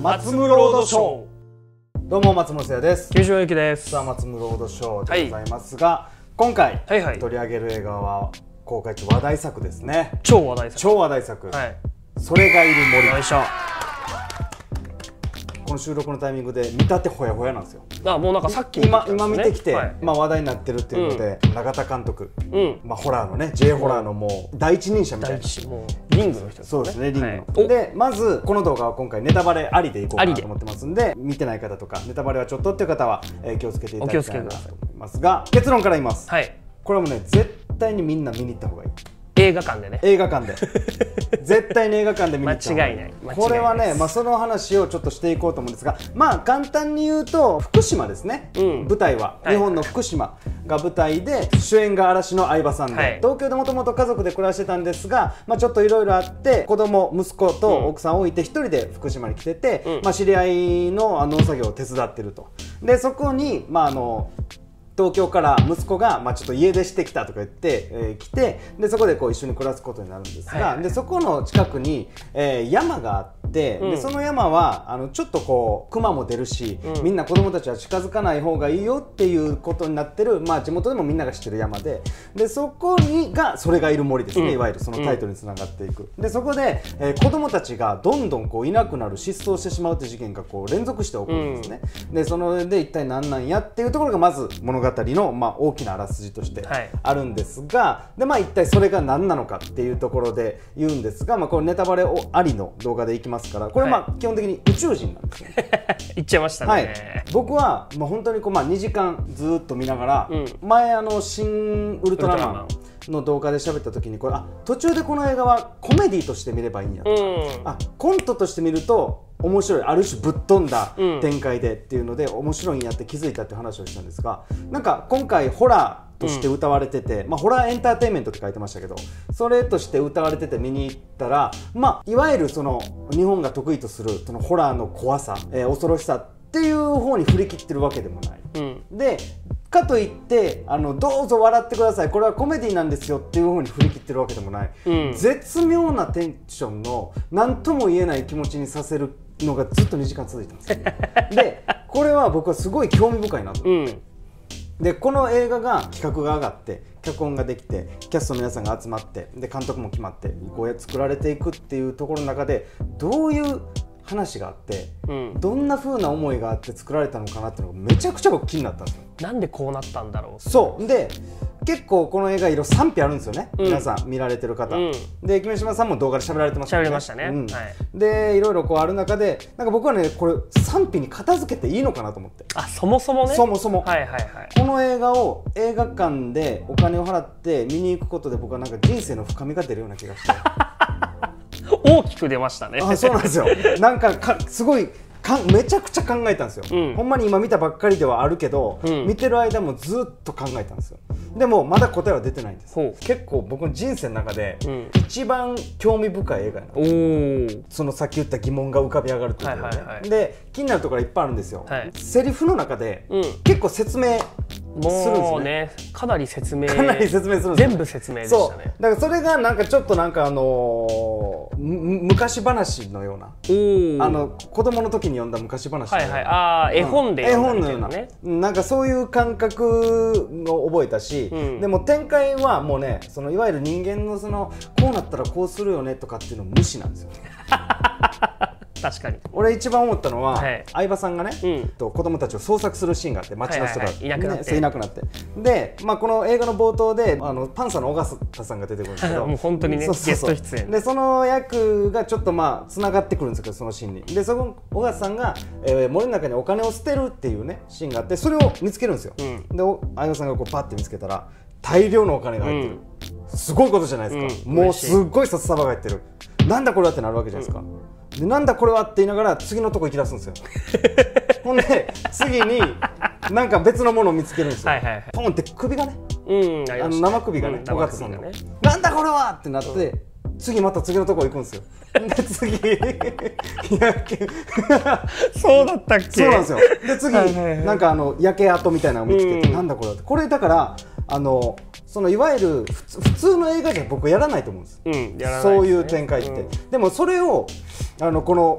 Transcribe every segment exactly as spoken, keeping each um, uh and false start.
松室ロードショー。どうも松室です。 九条ゆきです。 さあ松室ロードショーでございますが、はい、今回、はいはい、取り上げる映画は公開中話題作ですね。 超話題作。 超話題作。はい、それがいる森。よいしょ。この収録のタイミングで見立てほやほやなんですよ。 あ、もうなんかさっき今今見てきて、はい、まあ話題になってるっていうので、うん、永田監督、うん、まあホラーのね J ホラーのもう第一人者みたいな、もうリングの人ですね。 そうですね、リングの、はい、でまずこの動画は今回ネタバレありでいこうかなと思ってますんで、見てない方とかネタバレはちょっとっていう方は、えー、気をつけていただきたいなと思いますが、結論から言います。はい、これはもうね絶対にみんな見に行った方がいい。 映画館でね。映画館で絶対に映画館で見に行った方がいい。 間違いない。 これはね、まあ、その話をちょっとしていこうと思うんですが、まあ簡単に言うと福島ですね、うん、舞台は、はい、日本の福島が舞台で、主演が嵐の相葉さんで、はい、東京でもともと家族で暮らしてたんですが、まあ、ちょっといろいろあって子供息子と奥さんを置いて一人で福島に来てて、うん、まあ、知り合いの農作業を手伝ってると。でそこに、まあ、あの東京から息子が、まあ、ちょっと家出してきたとか言って、えー、来て、でそこでこう一緒に暮らすことになるんですが、はい、でそこの近くに、えー、山があって、うん、でその山はあのちょっとこう熊も出るし、うん、みんな子供たちは近づかない方がいいよっていうことになってる、まあ、地元でもみんなが知ってる山で、でそこにがそれがいる森ですね、うん、いわゆるそのタイトルにつながっていく。でそこで、えー、子供たちがどんどんこういなくなる、失踪してしまうという事件がこう連続して起こるんですね、うん、でそので一体何なんやっていうところがまず物語の、まあ、大きなあらすじとしてあるんですが、はい、でまあ、一体それが何なのかっていうところで言うんですが、まあ、これネタバレありの動画でいきますから、これはまあ基本的に宇宙人なんですよ。 言っちゃいましたね、はい、 僕はまあ本当にこうまあにじかんずっと見ながら、うん、前あの新ウルトラマンの動画で喋った時にこれあ途中でこの映画はコメディとして見ればいいんやと、うん、あコントとして見ると面白い、ある種ぶっ飛んだ展開でっていうので、うん、面白いんやって気づいたっていう話をしたんですが、なんか今回ホラーとして歌われてて、うん、まあ、ホラーエンターテインメントって書いてましたけど、それとして歌われてて見に行ったら、まあ、いわゆるその日本が得意とするそのホラーの怖さ、えー、恐ろしさっていう方に振り切ってるわけでもない、うん、でかといってあのどうぞ笑ってください、これはコメディなんですよっていう風に振り切ってるわけでもない、うん、絶妙なテンションの何とも言えない気持ちにさせるのがずっとにじかん続いてますでこれは僕はすごい興味深いなと思って、うん、でこの映画が企画が上がって脚本ができてキャストの皆さんが集まってで監督も決まってこうやって作られていくっていうところの中でどういう話があって、うん、どんな風な思いがあって作られたのかなっていうのがめちゃくちゃ僕気になったんですよ。 なんでこうなったんだろう。 そうで結構この映画色賛否あるんですよね、うん、皆さん見られてる方、うん、で君島さんも動画で喋られてましたね。 喋りましたね、うん、はい、 でいろいろこうある中でなんか僕はねこれ賛否に片付けていいのかなと思って。 あ、そもそもね。 そもそも、 はいはいはい、 この映画を映画館でお金を払って見に行くことで僕はなんか人生の深みが出るような気がして大きく出ましたね。 あ、そうなんですよ。なんかかすごいかめちゃくちゃ考えたんですよ、うん、ほんまに今見たばっかりではあるけど、うん、見てる間もずっと考えたんですよ。でもまだ答えは出てないんです。結構僕の人生の中で、うん、一番興味深い映画なんです。そのさっき言った疑問が浮かび上がるというかね。で気になるところいっぱいあるんですよ、はい、セリフの中で、うん、結構説明するんですね。 もうね、かなり説明かなり説明するんです、ね、 全部説明でしたね。 だからそれがなんかちょっとなんかあのー、昔話のような、あの子供の時に読んだ昔話のような、はいはい、あー絵本で読んだけどね、絵本のようななんかそういう感覚を覚えたし、うん、でも展開はもうねそのいわゆる人間のそのこうなったらこうするよねとかっていうの無視なんですよ確かに俺一番思ったのは、はい、相葉さんがね、うん、と子供たちを捜索するシーンがあって街の人が、はいはいはい、いなくなって、ね、いなくなってで、まあ、この映画の冒頭であのパンサーの尾形さんが出てくるんですけどもう本当にねゲスト出演でその役がちょっとまあつながってくるんですけどそのシーンにでその尾形さんが、えー、森の中にお金を捨てるっていうねシーンがあってそれを見つけるんですよ、うん、で相葉さんがこうパッて見つけたら大量のお金が入ってる、うん、すごいことじゃないですか、うん、もうすっごい札束が入ってるなんだこれはってなるわけじゃないですか、うん、でなんだこれはって言いながら次のとこ行き出すんですよほんで次になんか別のものを見つけるんですよ。はいはいはい、ポンって首がね、うん、あの生首がね、尾形さんの、ね、なんだこれはってなって、うん、次また次のとこ行くんですよ。で次そうだったっけ？ そうなんですよ。で次、はいはいはい、なんかあの焼け跡みたいなのを見つけて、うん、なんだこれはって。これだからあのそのいわゆる普通の映画じゃ僕やらないと思うんです。うん、やらないですね、そういう展開って。うん、でもそれをあのこの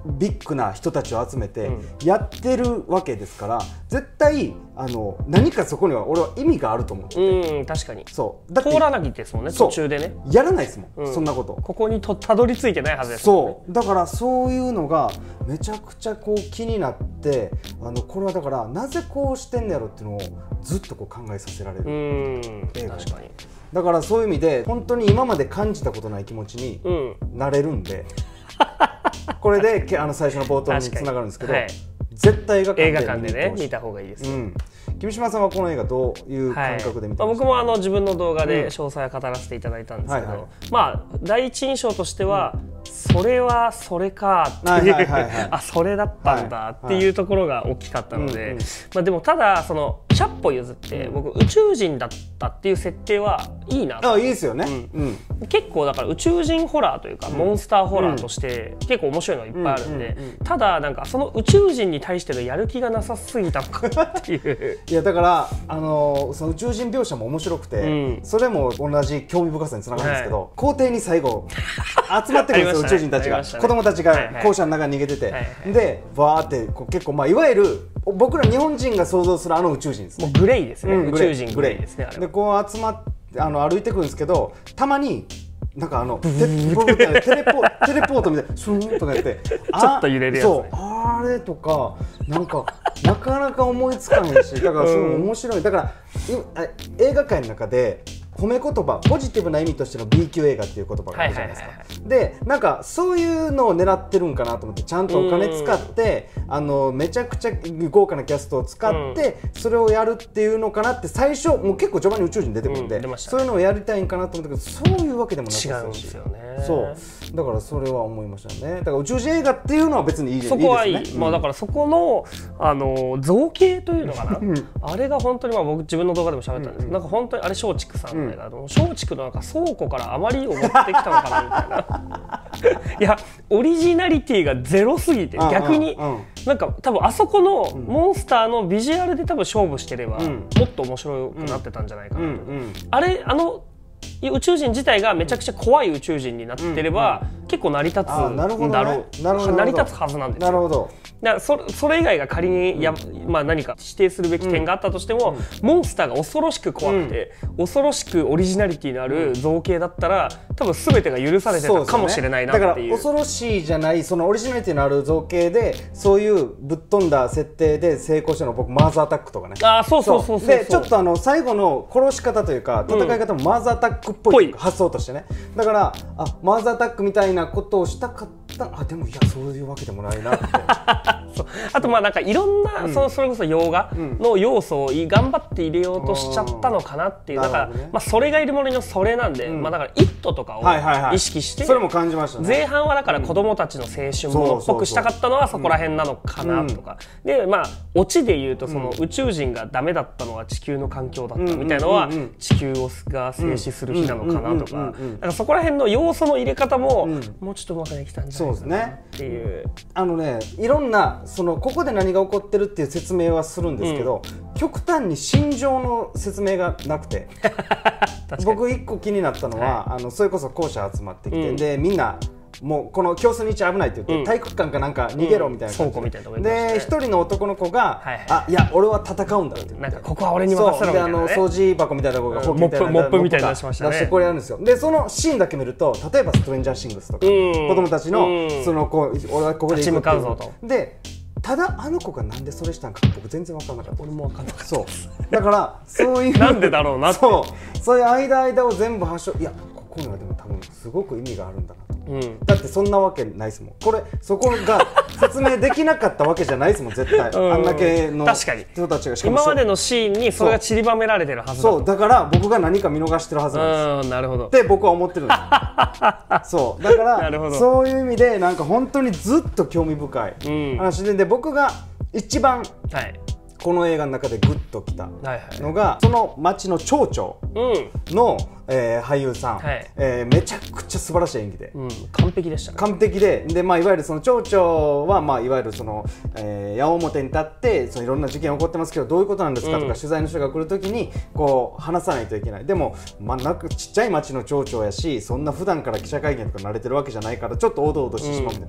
ビッグな人たちを集めてやってるわけですから、絶対あの何かそこには俺は意味があると思ってて、 うん、確かにそうだって通らなきゃですもんね、途中でねやらないですもん、 うん、 そんなことここにとたどり着いてないはずですもんね。 そうだからそういうのがめちゃくちゃこう気になって、あのこれはだからなぜこうしてんのやろっていうのをずっとこう考えさせられる。 うん確かに。 だからそういう意味で本当に今まで感じたことない気持ちになれるんで、うん、これであの最初の冒頭につながるんですけど、はい、絶対映画館で映画館でね見た方がいいですよ、うん、 君島さんはこの映画どういう感覚で見てましたか？ はい、まあ、僕もあの自分の動画で詳細は語らせていただいたんですけど、うんはいはい、まあ第一印象としては、うん、それはそれかっていうあそれだったんだっていうところが大きかったので、まあでもただそのひゃっぽ譲って僕宇宙人だったっていう設定はいいなと。 あ、いいですよね、うんうん、結構だから宇宙人ホラーというか、うん、モンスターホラーとして結構面白いのがいっぱいあるんで、ただなんかその宇宙人に対してのやる気がなさすぎたのかなっていういやだからあのその宇宙人描写も面白くて、うん、それも同じ興味深さにつながるんですけど、はい、校庭に最後集まってくるんですよ宇宙人たちが、ね、子供たちが校舎の中に逃げてて、はいはい、でバーってこう結構まあいわゆる僕ら日本人が想像するあの宇宙人です、ね、 もうグレイですね、うん、宇宙人グレイですね。あれでこう集まってあの歩いてくるんですけど、たまになんかあのテレポテレポートみたいなスーンとかやってちょっと揺れるやつ、ね、 そうあれとかなんかなかなか思いつかへんし、だからその面白い。だから映画界の中で褒め言葉、ポジティブな意味としての ビー 級映画っていう言葉があるじゃないですか。でなんかそういうのを狙ってるんかなと思って、ちゃんとお金使ってあのめちゃくちゃ豪華なキャストを使ってそれをやるっていうのかなって、最初もう結構序盤に宇宙人出てくるんで、うん、そういうのをやりたいんかなと思ったけど、そういうわけでもなさそうし、違うんですよね。そうだからそれは思いましたね。だから宇宙人映画っていうのは別にいいですね。 そこはいいですね。まあだからそこのあの造形というのかなあれが本当にまあ僕自分の動画でも喋ったんですけど、うん、なんか本当にあれ松竹さんの映画、うん、松竹のなんか倉庫から余りを持ってきたのかなみたいないやオリジナリティがゼロすぎて、逆になんか多分あそこのモンスターのビジュアルで多分勝負してれば、うん、もっと面白くなってたんじゃないかなと、うんうんうん、あれあの宇宙人自体がめちゃくちゃ怖い宇宙人になってれば、うんうん、結構成り立つんだろう、成り立つはずなんですよ。 なるほど。 だから そ, それ以外が仮にや、まあ、何か指定するべき点があったとしても、うん、モンスターが恐ろしく怖くて、うん、恐ろしくオリジナリティのある造形だったら多分全てが許されてたかもしれないなっていう。 だから恐ろしいじゃないそのオリジナリティのある造形でそういうぶっ飛んだ設定で成功したの僕マーズアタックとかね。 ああそうそうそうそう。 でちょっとあの最後の殺し方というか戦い方もマーズアタックっぽい、うん、発想としてね。だからあマーズアタックみたいなことをしたかったあでもいやそういうわけでもないなってそうあとまあなんかいろんな、うん、そのそれこそ洋画の要素を頑張って入れようとしちゃったのかなっていう、だから、ね、まあそれがいるもののそれなんで、うん、まあだから「イット!」とかを意識して、 それも感じましたね。 前半はだから子供たちの青春ものっぽくしたかったのはそこら辺なのかなとか、うん、でまあオチで言うとその宇宙人がダメだったのは地球の環境だったみたいなのは地球が静止する日なのかなとか、だからそこら辺の要素の入れ方ももうちょっとうまくできたんじゃないかなっていう。 あのねいろんなそのここで何が起こってるっていう説明はするんですけど、うん、極端に心情の説明がなくて僕一個気になったのは、はい、あのそれこそ校舎集まってきて、うん、でみんなもうこの教室に位置危ないって言って、うん、体育館かなんか逃げろみたいな感じで、うん、で一人の男の子が、はいはい、あいや俺は戦うんだって言って、 なんかここは俺に任せろみたいな、ね、 であの掃除箱みたいなところがモップみたいなの出しましたね。 出してこれやるんですよ。でそのシーンだけ見ると例えばストレンジャーシングスとか、うん、子供たちの、うん、そのこう俺はここで行くっていうでただあの子がなんでそれしたんか僕全然分からなかった。 俺も分からなかった。 そうだからそういうなんでだろうなってそうそういう間間を全部発症いやここにはでも多分すごく意味があるんだなと、うん、だってそんなわけないですもん。これそこが説明できなかったわけじゃないですもん絶対、うん、あんだけの人たちがしかも今までのシーンにそれが散りばめられてるはずだと。 そうだから僕が何か見逃してるはずなんです。 なるほどって僕は思ってるんですそうだからそういう意味でなんか本当にずっと興味深い話で、うん、で僕が一番、はい、この映画の中でグッときたのが、はいはい、その町の町長の、うんえー、俳優さん、はいえー、めちゃくちゃ素晴らしい演技で、 うん、完璧でしたね。 完璧で、で、まあ、いわゆるその町長は、まあ、いわゆるその、えー、矢面に立ってそのいろんな事件起こってますけどどういうことなんですかとか、うん、取材の人が来るときにこう話さないといけない。でも、まあ、なんかちっちゃい町の町長やしそんな普段から記者会見とか慣れてるわけじゃないからちょっとおどおどしてしまうみたいな、うん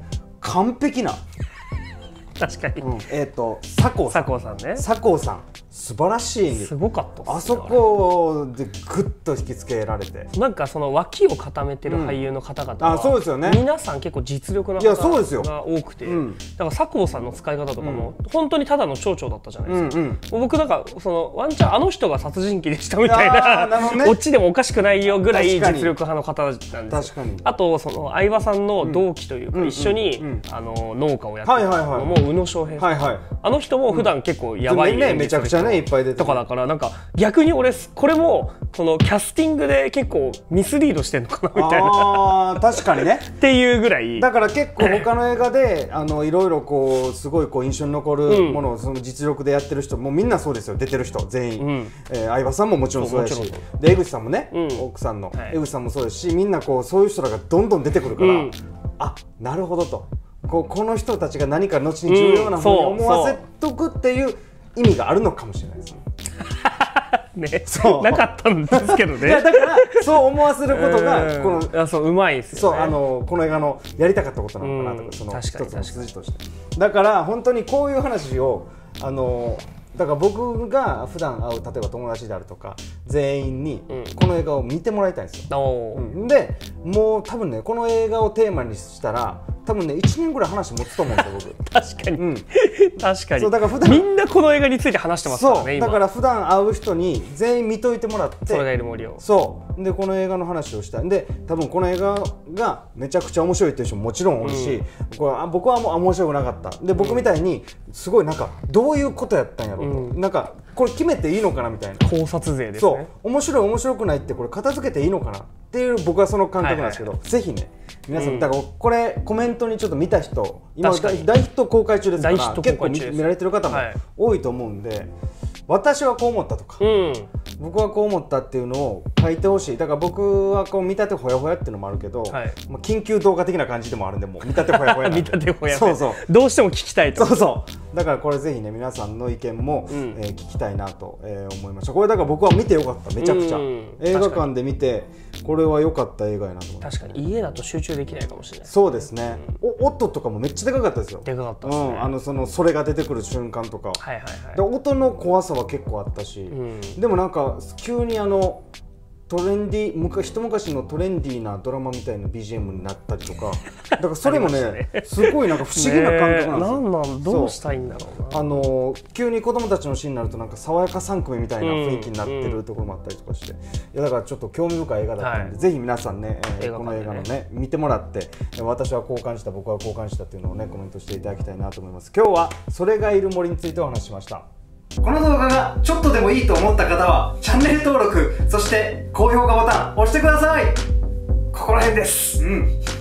完璧な確かに、うん、 えっ、ー、と佐藤さん佐藤さんね佐藤さん素晴らしい演技、 すごかったっすね、 あそこでグッと引きつけられて、 なんかその脇を固めてる俳優の方々は、うん、 あそうですよね、 皆さん結構実力の方が多くて、うん、だから佐藤さんの使い方とかも、うん、本当にただの町長だったじゃないですか、うんうん、僕なんかそのワンチャンあの人が殺人鬼でしたみたいな、ね、オチでもおかしくないよぐらい実力派の方なんですよ。確かに。あとその相葉さんの同期というか、うん、一緒に、うん、あの農家をやってるのも宇野昌平さん、はいはい、あの人も普段結構やばい演技する人、 めちゃくちゃねいっぱい出てとかだから、なんか逆に俺これもこのキャスティングで結構ミスリードしてんのかなみたいな、 あ確かにねっていうぐらいだから結構他の映画であのいろいろこうすごいこう印象に残るものをその実力でやってる人もうみんなそうですよ、出てる人全員、うん、えー、相葉さんももちろんそうだし、で江口さんもね、うん、奥さんの、はい、江口さんもそうですし、みんなこうそういう人らがどんどん出てくるから、うん、あなるほどと、こうこの人たちが何か後に重要なふうに思わせとくっていう意味があるのかもしれないですね。 ね、そうなかったんですけどね。 いやだからそう思わせることがこのあそううまいですよね。 そうあのこの映画のやりたかったことなのかなとか、その一つの筋として。だから本当にこういう話をあのだから僕が普段会う例えば友達であるとか全員にこの映画を見てもらいたいんですよ。うん、でもう多分ねこの映画をテーマにしたら多分ねいちねんぐらい話持つと思うんですよ僕。 確かに、うん、確かに。そうだから普段みんなこの映画について話してますからね。 そうだから普段会う人に全員見といてもらって、 それがいる森をそうでこの映画の話をしたいんで、多分この映画がめちゃくちゃ面白いっていう人ももちろんおるし、うん、これあ僕はもう面白くなかったで僕みたいにすごいなんかどういうことやったんやろうと、うん、なんかこれ決めていいのかなみたいな考察勢ですね。 そう面白い面白くないってこれ片付けていいのかなっていう僕はその感覚なんですけど、ぜひね皆さん、うん、だからこれコメントにちょっと見た人今大ヒット公開中ですから結構 見, 見られてる方も多いと思うんで、はい、私はこう思ったとか、うん、僕はこう思ったっていうのを書いてほしい。だから僕はこう見立てほやほやっていうのもあるけど、はい、まあ緊急動画的な感じでもあるんでもう見立てほやほやなんで見立てほやほやそうそうどうしても聞きたいと。 そうそうだからこれぜひね皆さんの意見も、うんえー、聞きたいなと、えー、思いました。これだから僕は見てよかっためちゃくちゃ、うん、映画館で見てこれは良かった映画やなと思って。 確かに家だと集中できないかもしれない。 そうですね、うん、お音とかもめっちゃでかかったですよ。 でかかったですね、うん、 あのそのそれが出てくる瞬間とか、 はいはいはい、 で音の怖さは結構あったし、うん、でもなんか急にあのトレンディ昔一昔のトレンディーなドラマみたいな ビージーエム になったりとかだからそれも ね, ねすごいなんか不思議な感覚なんですよ。 なんなんどうしたいんだろうな。 あの急に子供たちのシーンになるとなんか爽やかさん組みたいな雰囲気になってるところもあったりとかして、うんうん、いやだからちょっと興味深い映画だったんで、はい、ぜひ皆さんね、えー、この映画のね見てもらって私はこう感じた僕はこう感じたっていうのをねコメントしていただきたいなと思います。今日はそれがいる森についてお話ししました。この動画がちょっとでもいいと思った方はチャンネル登録そして高評価ボタン押してください。ここら辺です。うん